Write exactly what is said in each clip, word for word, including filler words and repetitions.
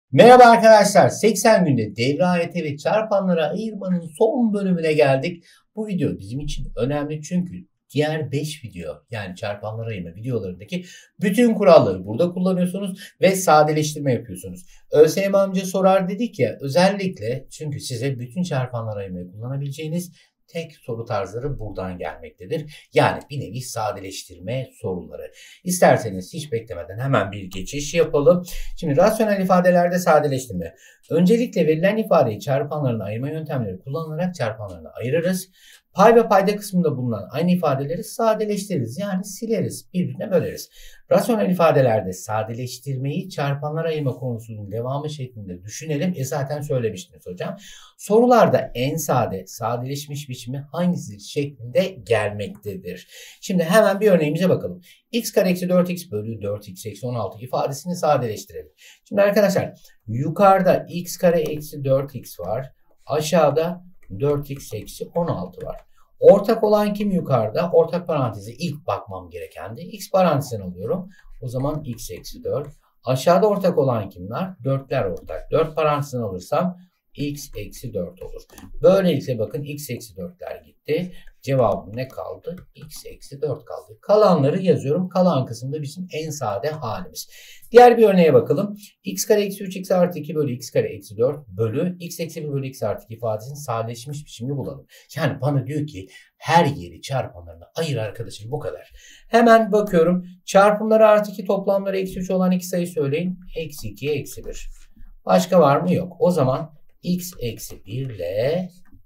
Merhaba arkadaşlar. seksen günde devre A Y T ve çarpanlara ayırmanın son bölümüne geldik. Bu video bizim için önemli çünkü diğer beş video yani çarpanlara ayırma videolarındaki bütün kuralları burada kullanıyorsunuz ve sadeleştirme yapıyorsunuz. ÖSYM amca sorar dedik ya, özellikle çünkü size bütün çarpanlara ayırmayı kullanabileceğiniz tek soru tarzları buradan gelmektedir. Yani bir nevi sadeleştirme soruları. İsterseniz hiç beklemeden hemen bir geçiş yapalım. Şimdi rasyonel ifadelerde sadeleştirme. Öncelikle verilen ifadeyi çarpanlarına ayırma yöntemleri kullanılarak çarpanlarına ayırırız. Pay ve payda kısmında bulunan aynı ifadeleri sadeleştiririz. Yani sileriz, birbirine böleriz. Rasyonel ifadelerde sadeleştirmeyi çarpanlara ayırma konusunun devamı şeklinde düşünelim. E zaten söylemiştiniz hocam. Sorularda en sade, sadeleşmiş biçimi hangisi şeklinde gelmektedir. Şimdi hemen bir örneğimize bakalım. X kare eksi dört x bölü dört x eksi on altı ifadesini sadeleştirelim. Şimdi arkadaşlar yukarıda x kare eksi dört x var. Aşağıda dört x eksi on altı var. Ortak olan kim yukarıda? Ortak paranteze ilk bakmam gerekendi. X parantezini alıyorum. O zaman x eksi dört. Aşağıda ortak olan kimler? dörtler ortak. dört parantezini alırsam x eksi dört olur. Böylelikle bakın x eksi dörtler gitti. Cevabım ne kaldı? X eksi dört kaldı. Kalanları yazıyorum. Kalan kısımda bizim en sade halimiz. Diğer bir örneğe bakalım. X kare eksi üç x artı iki bölü x kare eksi dört bölü x eksi bir bölü x artı iki ifadesinin sadeleşmiş biçimini bulalım. Yani bana diyor ki her yeri çarpanlarına ayır arkadaşım, bu kadar. Hemen bakıyorum. Çarpımları artı iki, toplamları eksi üç olan iki sayı söyleyin. Eksi iki, eksi bir. Başka var mı? Yok. O zaman x eksi bir ile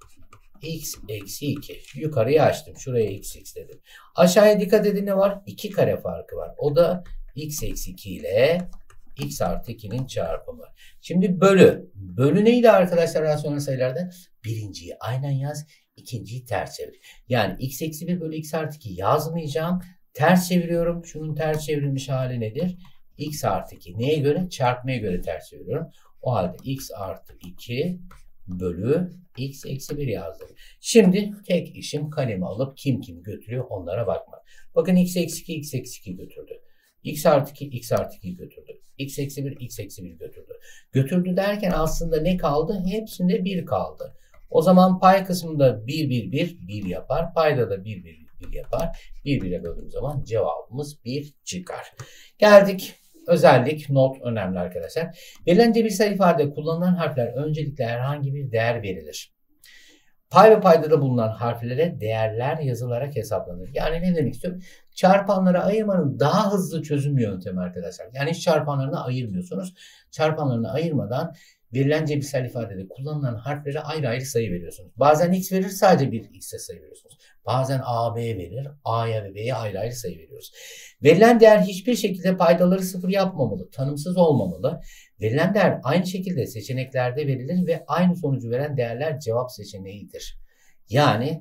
x eksi iki. Yukarıya açtım. Şuraya x x dedim. Aşağıya dikkat edin, ne var? iki kare farkı var. O da x eksi iki ile x artı ikinin çarpımı. Şimdi bölü. Bölü neydi arkadaşlar rasyonel sayılarda? Birinciyi aynen yaz. İkinciyi ters çevir. Yani x eksi bir bölü x artı iki yazmayacağım. Ters çeviriyorum. Şunun ters çevrilmiş hali nedir? X artı iki. Neye göre? Çarpmaya göre ters çeviriyorum. O halde x artı iki bölü x eksi bir yazdım. Şimdi tek işim kalemi alıp kim kimi götürüyor onlara bakmak. Bakın x eksi iki, x eksi iki götürdü. X artı iki, x artı iki götürdü. X eksi bir, x eksi bir götürdü. Götürdü derken aslında ne kaldı? Hepsinde bir kaldı. O zaman pay kısmında bir, bir, bir, bir yapar. Payda da bir, bir, bir yapar. bir, bire böldüğüm zaman cevabımız bir çıkar. Geldik. Özellik, not önemli arkadaşlar. Verilen cebirsel ifade kullanılan harfler öncelikle herhangi bir değer verilir. Pay ve paydada bulunan harflere değerler yazılarak hesaplanır. Yani ne demek istiyorum? Çarpanlara ayırmanın daha hızlı çözüm yöntemi arkadaşlar. Yani hiç çarpanlarına ayırmıyorsunuz. Çarpanlarına ayırmadan verilen cebirsel ifadede kullanılan harflere ayrı ayrı sayı veriyorsunuz. Bazen x verir, sadece bir x'e sayı veriyorsunuz. Bazen a, b verir. A'ya ve b'ye ayrı ayrı sayı veriyoruz. Verilen değer hiçbir şekilde paydaları sıfır yapmamalı, tanımsız olmamalı. Verilen değer aynı şekilde seçeneklerde verilir ve aynı sonucu veren değerler cevap seçeneğidir. Yani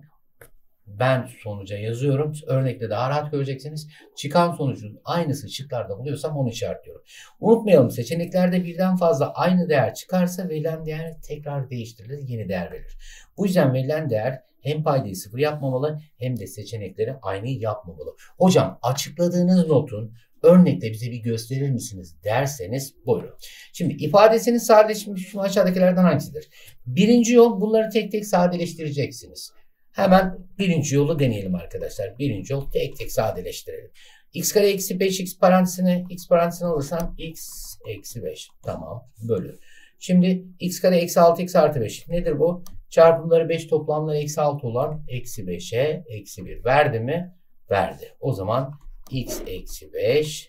ben sonuca yazıyorum. Örnekte daha rahat göreceksiniz. Çıkan sonucun aynısı şıklarda buluyorsam onu işaretliyorum. Unutmayalım, seçeneklerde birden fazla aynı değer çıkarsa verilen değer tekrar değiştirilir, yeni değer verir. Bu yüzden verilen değer hem paydayı sıfır yapmamalı hem de seçenekleri aynı yapmamalı. Hocam açıkladığınız notun örnekte bize bir gösterir misiniz derseniz buyurun. Şimdi ifadesinin sadeleşmiş aşağıdakilerden hangisidir? Birinci yol, bunları tek tek sadeleştireceksiniz. Hemen birinci yolu deneyelim arkadaşlar. Birinci yol tek tek sadeleştirelim. X kare eksi beş x parantezine, x parantezine alırsam x eksi beş. Tamam. Bölü. Şimdi x kare eksi altı x artı beş. Nedir bu? Çarpımları beş, toplamları eksi altı olan eksi beşe eksi bir. Verdi mi? Verdi. O zaman x eksi beş,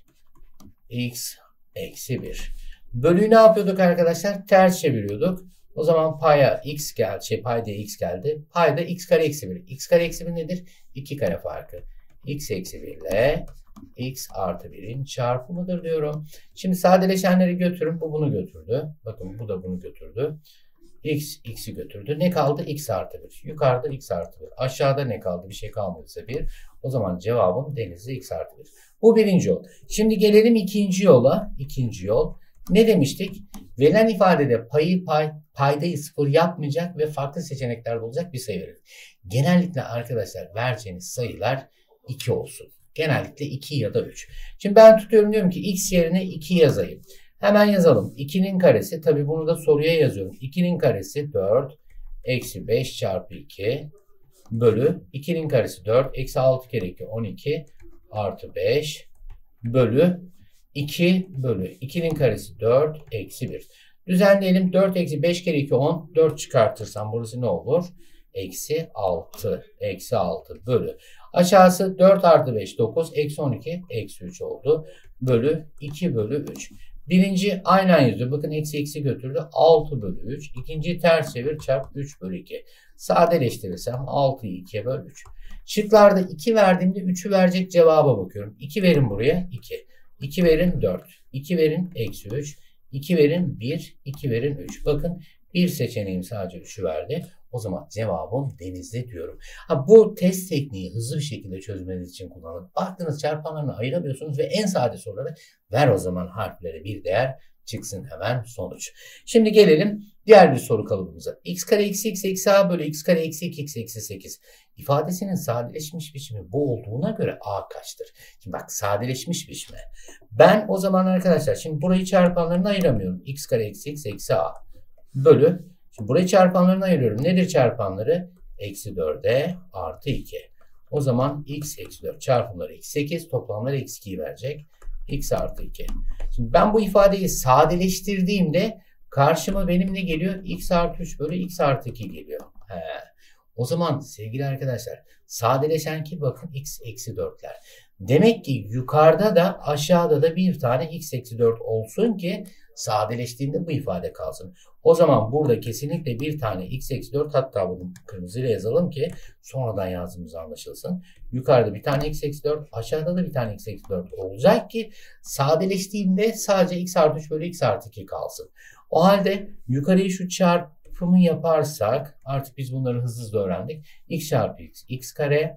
x eksi bir. Bölüyü ne yapıyorduk arkadaşlar? Ters çeviriyorduk. O zaman paya x geldi, şey paydaya x geldi. Payda x kare eksi bir. X kare eksi bir nedir? iki kare farkı. X eksi bir ile x artı birin çarpımıdır diyorum. Şimdi sadeleşenleri götürün. Bu bunu götürdü. Bakın bu da bunu götürdü. X, x'i götürdü. Ne kaldı? X artı bir. Yukarıda x artı bir. Aşağıda ne kaldı? Bir şey kalmadıysa bir. O zaman cevabım denizli x artı bir. Bu birinci yol. Şimdi gelelim ikinci yola. İkinci yol. Ne demiştik? Verilen ifadede payı pay, paydayı sıfır yapmayacak ve farklı seçenekler bulacak bir sayı verir. Genellikle arkadaşlar vereceğiniz sayılar iki olsun. Genellikle iki ya da üç. Şimdi ben tutuyorum, diyorum ki x yerine iki yazayım. Hemen yazalım. ikinin karesi, tabi bunu da soruya yazıyorum. ikinin karesi dört eksi beş çarpı iki bölü ikinin karesi dört eksi altı kere iki on iki artı beş bölü iki bölü ikinin karesi dört eksi bir. Düzenleyelim. dört eksi beş kere iki on. dört çıkartırsam burası ne olur? Eksi altı. Eksi altı bölü. Aşağısı dört artı beş dokuz. Eksi on iki. Eksi üç oldu. Bölü iki bölü üç. Birinci aynen yazıyor. Bakın eksi eksi götürdü. altı bölü üç. İkinciyi ters çevir çarp üç bölü iki. Sadeleştirirsem altıyı ikiye böl üç. Şıklarda iki verdiğimde üçü verecek cevaba bakıyorum. iki verin buraya. iki. iki verin dört. iki verin eksi üç. iki verin bir. iki verin üç. Bakın bir seçeneğim sadece üçü verdi. O zaman cevabım Denizli diyorum. Ha, bu test tekniği hızlı bir şekilde çözmeniz için kullanılır. Baktınız çarpanlarını ayıramıyorsunuz ve en sade soruları ver o zaman harflere bir değer çıksın hemen sonuç. Şimdi gelelim diğer bir soru kalıbımıza. X kare eksi x eksi a bölü x kare eksi iki x eksi sekiz. İfadesinin sadeleşmiş biçimi bu olduğuna göre a kaçtır? Şimdi bak sadeleşmiş biçimi. Ben o zaman arkadaşlar şimdi burayı çarpanlarına ayıramıyorum. X kare eksi x eksi a bölü. Şimdi burayı çarpanlarına ayırıyorum. Nedir çarpanları? Eksi dörde artı iki. O zaman x eksi dört çarpımları eksi sekiz, toplamları eksi ikiyi verecek. X artı iki. Şimdi ben bu ifadeyi sadeleştirdiğimde karşıma benim ne geliyor? X artı üç bölü x artı iki geliyor. He. O zaman sevgili arkadaşlar sadeleşen ki bakın x eksi dörtler. Demek ki yukarıda da aşağıda da bir tane x eksi dört olsun ki sadeleştiğinde bu ifade kalsın. O zaman burada kesinlikle bir tane x eksi dört, hatta bunu kırmızıyla yazalım ki sonradan yazdığımız anlaşılsın. Yukarıda bir tane x eksi dört, aşağıda da bir tane x eksi dört olacak ki sadeleştiğinde sadece x artı üç bölü x artı iki kalsın. O halde yukarıyı şu çarpımı yaparsak artık biz bunları hızlı hızlı öğrendik. X çarpı x, x kare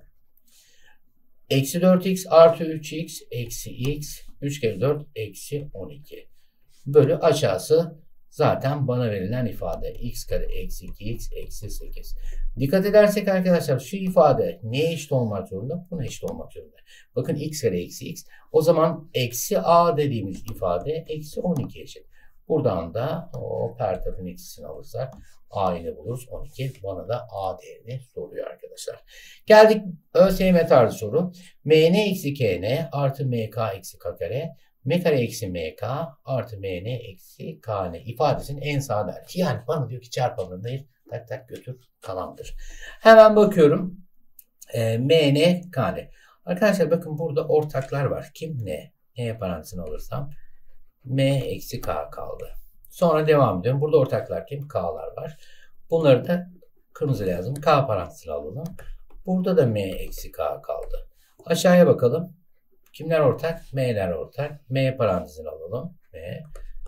eksi dört x artı üç x eksi x üç kere dört eksi on iki bölü aşağısı zaten bana verilen ifade x kare eksi iki x eksi sekiz. Dikkat edersek arkadaşlar şu ifade neye eşit olmak zorunda? Buna eşit olmak zorunda. Bakın x kare eksi x. O zaman eksi a dediğimiz ifade eksi on iki eşit. Buradan da o pertapın eksisini alırsak a'yı buluruz. on iki bana da a değerini soruyor arkadaşlar. Geldik ÖSYM tarzı soru. mn eksi kn artı mk eksi k kare m kare eksi mk artı mn eksi kn ifadesinin en sade hali. Yani bana diyor ki çarpanları değil, tak tak götür kalandır. Hemen bakıyorum. E, mn kn. Arkadaşlar bakın burada ortaklar var. Kim ne? N'ye parantezini alırsam m eksi k kaldı. Sonra devam ediyorum. Burada ortaklar kim? K'lar var. Bunları da kırmızıyla yazdım. K parantezini alalım. Burada da m eksi k kaldı. Aşağıya bakalım. Kimler ortak? M'ler ortak. M parantezini alalım. M.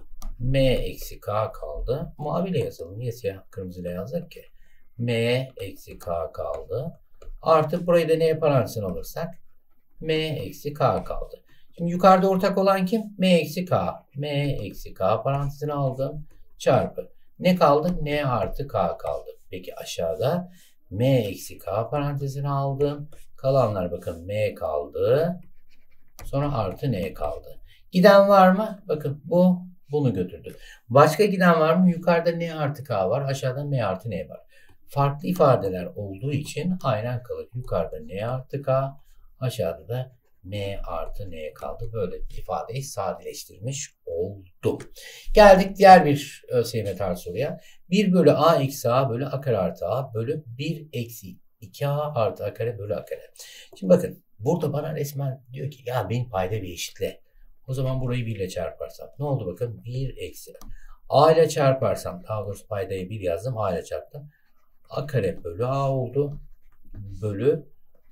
M eksi K kaldı. Maviyle yazalım. Niye siyah kırmızıyla yazdık ki? M eksi K kaldı. Artı burayı da N parantezini alırsak M eksi K kaldı. Şimdi yukarıda ortak olan kim? M eksi K. M eksi K parantezini aldım. Çarpı. Ne kaldı? N artı K kaldı. Peki aşağıda M eksi K parantezini aldım. Kalanlar bakın M kaldı. Sonra artı N kaldı. Giden var mı? Bakın bu bunu götürdü. Başka giden var mı? Yukarıda N artı K var. Aşağıda M artı N var. Farklı ifadeler olduğu için aynen kalır. Yukarıda N artı K. Aşağıda da M artı N kaldı. Böyle ifadeyi sadeleştirmiş oldum. Geldik diğer bir ÖSYM tarzı soruya. bir bölü A eksi A bölü A kare artı A bölü bir eksi iki A artı A kare bölü A kare. Şimdi bakın. Burada bana resmen diyor ki ya benim payda bir eşitle. O zaman burayı bir ile çarparsam. Ne oldu bakın? bir eksi. A ile çarparsam. Daha doğrusu paydayı bir yazdım. A ile çarptım. A kare bölü A oldu. Bölü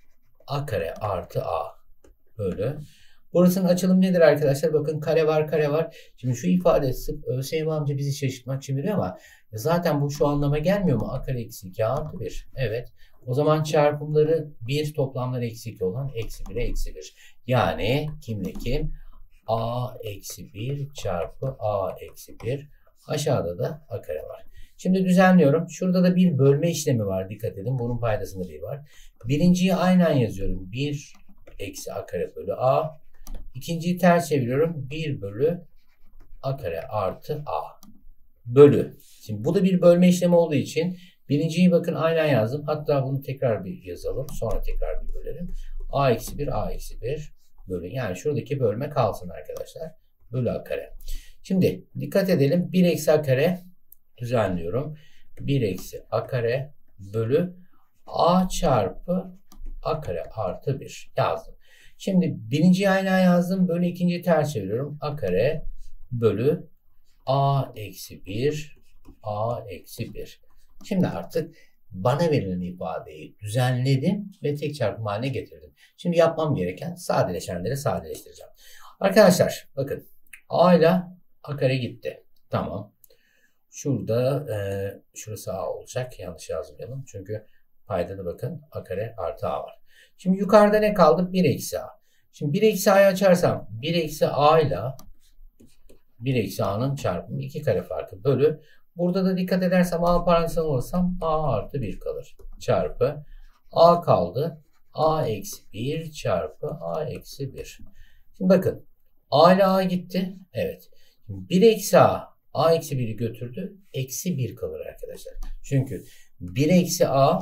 A kare artı A. Bölü. Burasının açılımı nedir arkadaşlar? Bakın kare var kare var. Şimdi şu ifade sık ÖSYM amca bizi şaşırtmak için biliyor ama zaten bu şu anlama gelmiyor mu? A kare eksi iki artı bir. Evet. O zaman çarpımları bir, toplamları eksi iki olan eksi bire eksi bir. Yani kimle kim? A eksi bir çarpı A eksi bir. Aşağıda da A kare var. Şimdi düzenliyorum. Şurada da bir bölme işlemi var. Dikkat edin. Bunun paydasında bir var. Birinciyi aynen yazıyorum. bir eksi A kare bölü A. İkinciyi ters çeviriyorum. bir bölü A kare artı A bölü. Şimdi bu da bir bölme işlemi olduğu için birinciyi bakın aynen yazdım. Hatta bunu tekrar bir yazalım. Sonra tekrar bir bölelim. A eksi bir, A eksi bir bölü. Yani şuradaki bölme kalsın arkadaşlar. Bölü A kare. Şimdi dikkat edelim. bir eksi A kare düzenliyorum. bir eksi A kare bölü A çarpı A kare artı bir yazdım. Şimdi birinciyi aynen yazdım. Bölü ikinciyi ters çeviriyorum. A kare bölü A eksi bir A eksi bir. Şimdi artık bana verilen ifadeyi düzenledim ve tek çarpım haline getirdim. Şimdi yapmam gereken sadeleşenleri sadeleştireceğim. Arkadaşlar bakın A ile A kare gitti. Tamam. Şurada e, şurası A olacak. Yanlış yazmayalım. Çünkü paydada bakın A kare artı A var. Şimdi yukarıda ne kaldı? bir eksi A. Şimdi bir eksi A'yı açarsam bir eksi A ile bir eksi A'nın çarpımı iki kare farkı bölü. Burada da dikkat edersem A parantezine alırsam A artı bir kalır. Çarpı A kaldı. A eksi bir çarpı A eksi bir. Şimdi bakın A ile A gitti. Evet. bir eksi A A eksi bir'i götürdü. Eksi bir kalır arkadaşlar. Çünkü bir eksi A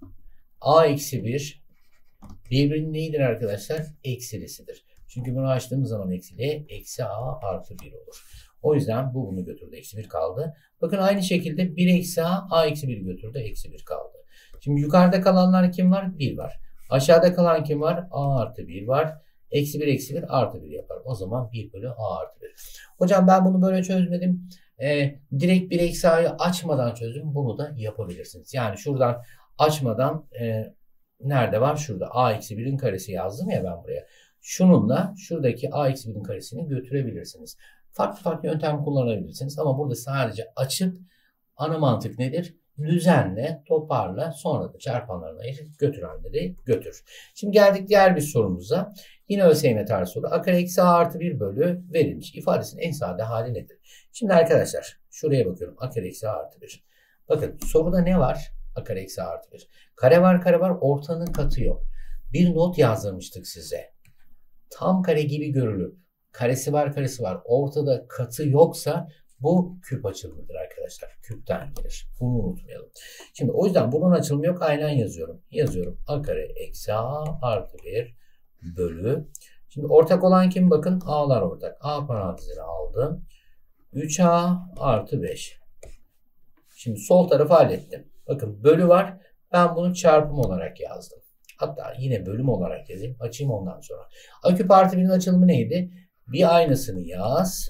A eksi bir birbirinin neyidir arkadaşlar? Eksilisidir. Çünkü bunu açtığımız zaman eksiliğe eksi A artı bir olur. O yüzden bu bunu götürdü. Eksi bir kaldı. Bakın aynı şekilde bir eksi A A eksi bir götürdü. Eksi bir kaldı. Şimdi yukarıda kalanlar kim var? bir var. Aşağıda kalan kim var? A artı bir var. Eksi bir eksi bir artı bir yapar. O zaman bir bölü A artı bir. Hocam ben bunu böyle çözmedim. Ee, direkt bir eksi A'yı açmadan çözdüm. Bunu da yapabilirsiniz. Yani şuradan açmadan e, nerede var? Şurada A eksi bir'in karesi yazdım ya ben buraya. Şununla şuradaki A eksi bir'in karesini götürebilirsiniz. Farklı farklı yöntem kullanabilirsiniz. Ama burada sadece açıp ana mantık nedir? Düzenle, toparla, sonra da çarpanlarına ayırıp götürenleri götür. Şimdi geldik diğer bir sorumuza. Yine ÖSYM tarzı soru. A kare eksi A artı bir bölü verilmiş. İfadesinin en sade hali nedir? Şimdi arkadaşlar şuraya bakıyorum. A kare eksi A artı bir. Bakın soruda ne var? A kare eksi A artı bir. Kare var kare var. Ortanın katı yok. Bir not yazdırmıştık size. Tam kare gibi görülüp karesi var karesi var. Ortada katı yoksa bu küp açılımıdır arkadaşlar. Küpten gelir. Bunu unutmayalım. Şimdi o yüzden bunun açılımı yok. Aynen yazıyorum. Yazıyorum. A kare eksi A artı bir bölü. Şimdi ortak olan kim? Bakın A'lar ortak. A parantezini aldım. üç A artı beş. Şimdi sol tarafı hallettim. Bakın bölü var. Ben bunu çarpım olarak yazdım. Hatta yine bölüm olarak yazayım. Açayım ondan sonra. A küp artı bir'in açılımı neydi? Bir aynısını yaz.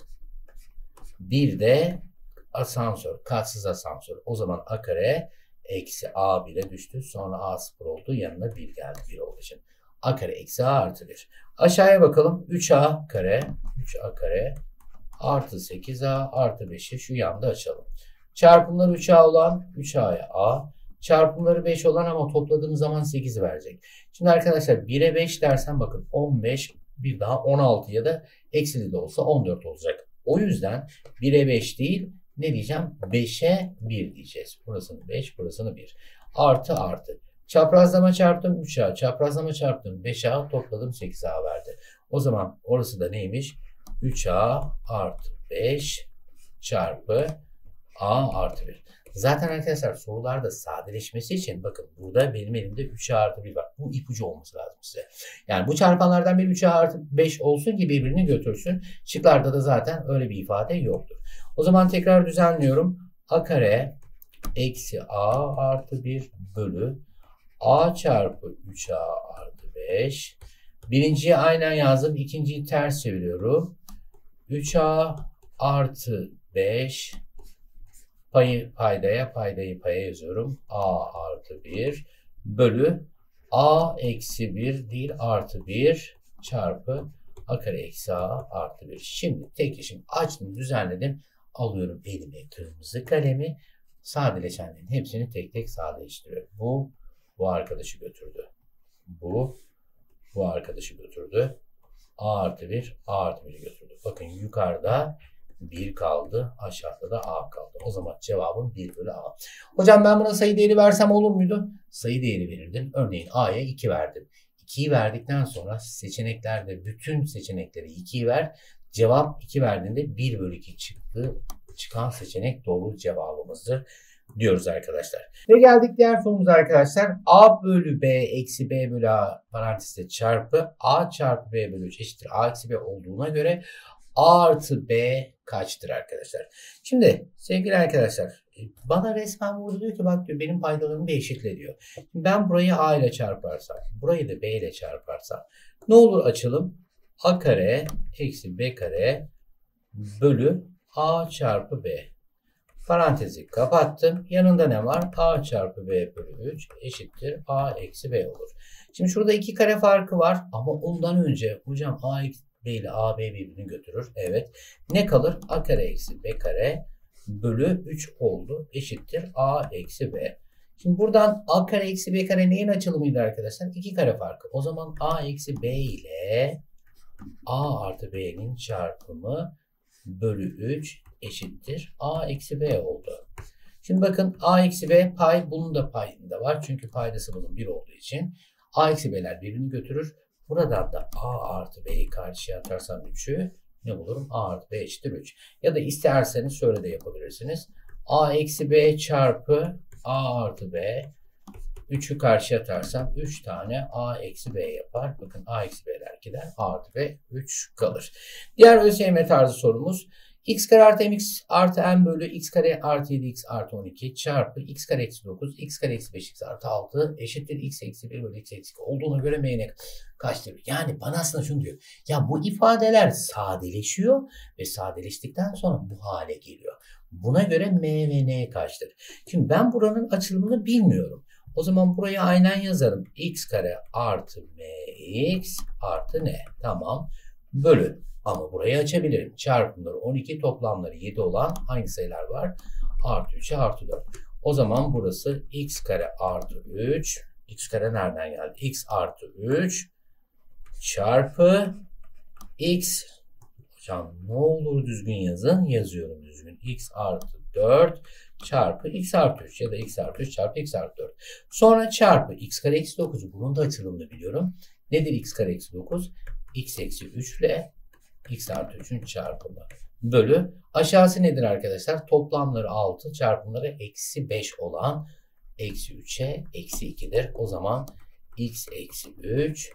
Bir de asansör. Katsız asansör. O zaman A kare eksi A bir'e düştü. Sonra A sıfır oldu. Yanına bir geldi. bir olduğu için. A kare eksi A artı bir. Aşağıya bakalım. üç A kare. üç A kare artı sekiz A artı beş'i şu yanda açalım. Çarpımları üç A olan üç A'ya A. Çarpımları beş olan ama topladığımız zaman sekiz verecek. Şimdi arkadaşlar bir'e beş dersen bakın on beş bir daha on altı ya da eksili de olsa on dört olacak. O yüzden bir'e beş değil ne diyeceğim? beş'e bir diyeceğiz. Burasını beş, burasını bir. Artı artı. Çaprazlama çarptım üç A. Çaprazlama çarptım beş A. Topladım sekiz A verdi. O zaman orası da neymiş? üç A artı beş çarpı A artı bir. Zaten arkadaşlar sorularda sadeleşmesi için bakın burada benim elimde üç A artı bir var. Bu ipucu olması lazım size. Yani bu çarpanlardan bir üç A artı beş olsun ki birbirini götürsün. Şıklarda da zaten öyle bir ifade yoktur. O zaman tekrar düzenliyorum. A kare eksi A artı bir bölü A çarpı üç A artı beş. Birinciyi aynen yazdım. İkinciyi ters çeviriyorum. üç A artı beş. Payı paydaya, paydayı paya yazıyorum. A artı bir bölü A eksi bir değil artı bir çarpı A kare eksi A artı bir. Şimdi tek işim açtım, düzenledim. Alıyorum elime kırmızı kalemi. Sadeleşenlerin hepsini tek tek sadeleştiriyorum. Bu, bu arkadaşı götürdü. Bu, bu arkadaşı götürdü. A artı bir, A artı bir'i götürdü. Bakın yukarıda bir kaldı. Aşağıda da A kaldı. O zaman cevabım bir bölü A. Hocam ben buna sayı değeri versem olur muydu? Sayı değeri verirdin. Örneğin A'ya iki verdin. ikiyi verdikten sonra seçeneklerde bütün seçenekleri ikiyi ver. Cevap iki verdiğinde bir bölü iki çıktı. Çıkan seçenek doğru cevabımızdır diyoruz arkadaşlar. Ve geldik diğer sorumuza arkadaşlar. A bölü B eksi B bölü A parantezde çarpı A çarpı B bölü üç eşittir A eksi B olduğuna göre A artı B kaçtır arkadaşlar? Şimdi sevgili arkadaşlar bana resmen burada diyor ki bak diyor benim paydalarımı bir eşitle diyor. Şimdi ben burayı A ile çarparsam, burayı da B ile çarparsam ne olur açalım? A kare eksi B kare bölü A çarpı B. Parantezi kapattım. Yanında ne var? A çarpı B bölü üç eşittir A eksi B olur. Şimdi şurada iki kare farkı var ama ondan önce hocam A eksi B ile A B birbirini götürür. Evet. Ne kalır? A kare eksi B kare bölü üç oldu. Eşittir A eksi B. Şimdi buradan A kare eksi B kare neyin açılımıydı arkadaşlar? iki kare farkı. O zaman A eksi B ile A artı B'nin çarpımı bölü üç eşittir A eksi B oldu. Şimdi bakın A eksi B pay, bunun da payında var. Çünkü paydası bunun bir olduğu için. A eksi B'ler birbirini götürür. Buradan da A artı B'yi karşıya atarsam üçü ne bulurum? A artı B eşittir üç. Ya da isterseniz şöyle de yapabilirsiniz. A eksi B çarpı A artı B. üçü karşıya atarsam üç tane A eksi B yapar. Bakın A eksi B'ler gider. A artı B üç kalır. Diğer ÖSYM tarzı sorumuz. X kare artı mx artı n bölü x kare artı yedi x artı on iki çarpı x kare eksi dokuz x kare eksi beş x artı altı eşittir x eksi bir bölü x eksi iki olduğuna göre m'ne kaçtır? Yani bana aslında şunu diyor. Ya bu ifadeler sadeleşiyor ve sadeleştikten sonra bu hale geliyor. Buna göre m ve n kaçtır? Şimdi ben buranın açılımını bilmiyorum. O zaman buraya aynen yazarım. X kare artı mx artı n. Tamam. Bölü. Ama burayı açabilirim. Çarpımları on iki, toplamları yedi olan hangi sayılar var? Artı üçe artı dört. O zaman burası x kare artı üç. X kare nereden geldi? X artı üç çarpı x. Hocam ne olur düzgün yazın. Yazıyorum düzgün. X artı dört çarpı x artı üç ya da x artı üç çarpı x artı dört. Sonra çarpı x kare eksi dokuz. Bunun da açılımını biliyorum. Nedir x kare eksi dokuz? X eksi üç ile x artı üçün çarpımı bölü. Aşağısı nedir arkadaşlar? Toplamları altı, çarpımları eksi beş olan eksi üçe eksi ikidir. O zaman x eksi üç,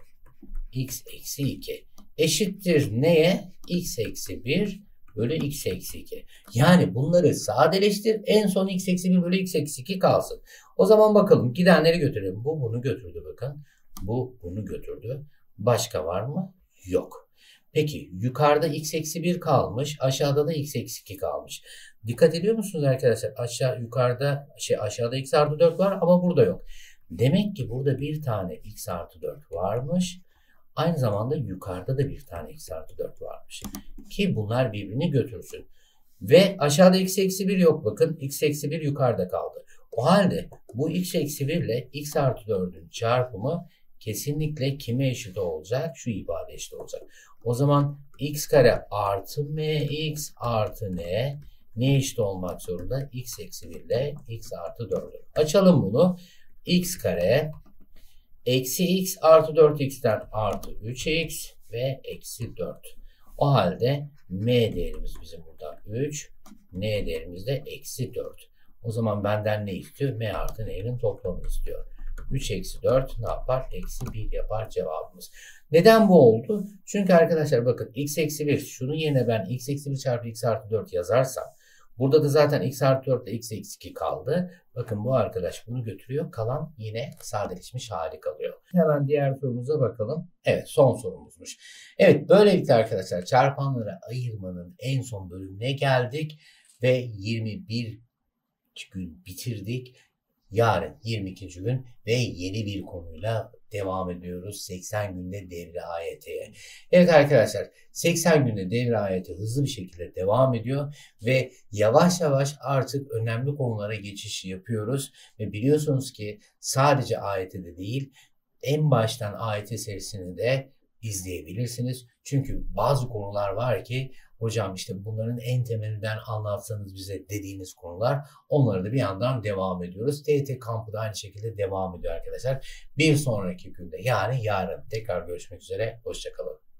x eksi iki eşittir neye? X eksi bir bölü x eksi iki. Yani bunları sadeleştir. En son x eksi bir bölü x eksi iki kalsın. O zaman bakalım gidenleri götürelim. Bu bunu götürdü bakın. Bu bunu götürdü. Başka var mı? Yok. Peki yukarıda x eksi bir kalmış. Aşağıda da x eksi iki kalmış. Dikkat ediyor musunuz arkadaşlar? Aşağı yukarıda şey aşağıda x artı dört var ama burada yok. Demek ki burada bir tane x artı dört varmış. Aynı zamanda yukarıda da bir tane x artı dört varmış. Ki bunlar birbirini götürsün. Ve aşağıda x eksi bir yok bakın. X eksi bir yukarıda kaldı. O halde bu x eksi bir ile x artı dördün çarpımı kesinlikle kime eşit olacak? Şu ifade eşit olacak. O zaman x kare artı mx artı n ne eşit olmak zorunda? X eksi bir ile x artı dört. Açalım bunu. X kare eksi x artı dört x'ten artı üç x ve eksi dört. O halde m değerimiz bizim burada üç. N değerimiz de eksi dört. O zaman benden ne istiyor? M artı n'nin toplamını istiyor. üç eksi dört ne yapar? Eksi bir yapar cevabımız. Neden bu oldu? Çünkü arkadaşlar bakın x eksi bir şunun yerine ben x eksi bir çarpı x artı dört yazarsam burada da zaten x artı dört ile x eksi iki kaldı. Bakın bu arkadaş bunu götürüyor. Kalan yine sadeleşmiş hali kalıyor. Hemen diğer sorumuza bakalım. Evet son sorumuzmuş. Evet böylelikle arkadaşlar çarpanlara ayırmanın en son bölümüne geldik. Ve yirmi bir gün bitirdik. Yarın yirmi ikinci gün ve yeni bir konuyla devam ediyoruz. seksen günde devre A Y T'ye. Evet arkadaşlar seksen günde devre A Y T hızlı bir şekilde devam ediyor ve yavaş yavaş artık önemli konulara geçiş yapıyoruz. Ve biliyorsunuz ki sadece A Y T'de değil en baştan A Y T serisini de izleyebilirsiniz. Çünkü bazı konular var ki hocam işte bunların en temelinden anlatsanız bize dediğiniz konular. Onları da bir yandan devam ediyoruz. T Y T kampı da aynı şekilde devam ediyor arkadaşlar. Bir sonraki günde yani yarın tekrar görüşmek üzere. Hoşça kalın.